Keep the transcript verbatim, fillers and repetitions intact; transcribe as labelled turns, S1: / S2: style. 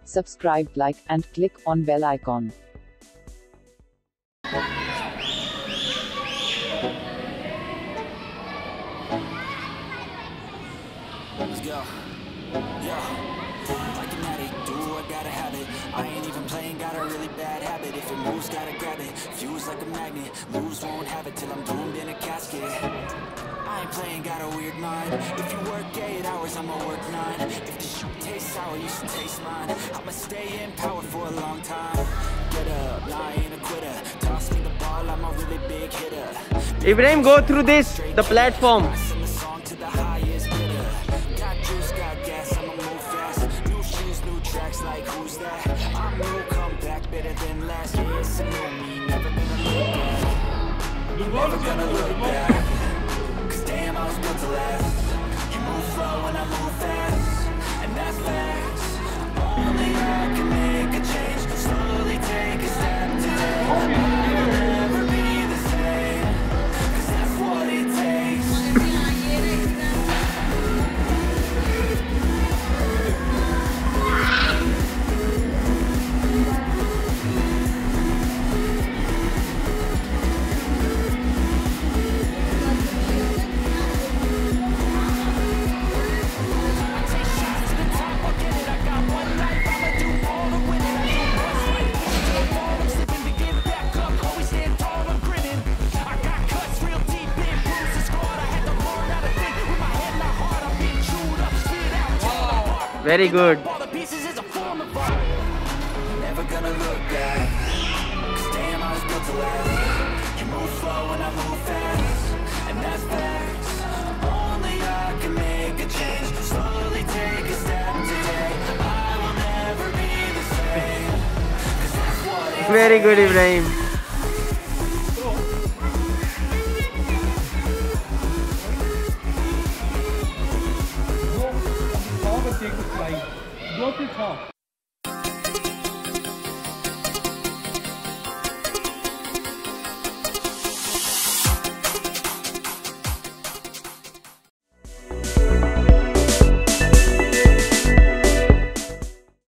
S1: subscribe, like, and click on bell icon.
S2: Let's go. Yeah. Like an addict, do I gotta have it. I ain't even playing, got a really bad habit. If it moves, gotta grab it. Fuse like a magnet, moves won't have it till I'm doomed in a casket. I ain't playing, got a weird mind. If you work eight hours, I'ma work nine. If the shoot tastes sour, you should taste mine. I'ma stay in power for a long time. Get up, nah, I ain't a quitter. Toss me the ball, I'm a really big hitter.
S3: Ibrahim, go through this, the platform.
S2: I send the song to the highest bidder. Got juice, got gas, I'ma move fast. New shoes, new tracks, like who's that? I'm new, come back better than last. Yeah, it's a new me, never gonna look back. Never gonna look back. Cause damn, I was built to last. You move slow and I move fast, and that's facts. Only I can make a change. Slowly take a step today. I will never be the same, cause that's what it takes.
S3: Very good.
S2: Never gonna look back. Cause damn, I was built to last. You move slow and I move fast, and that's facts. Only I can make a change. Slowly take a step today. I will never be the same, cause that's what it
S3: Very good, Ibrahim.
S4: Go to the top.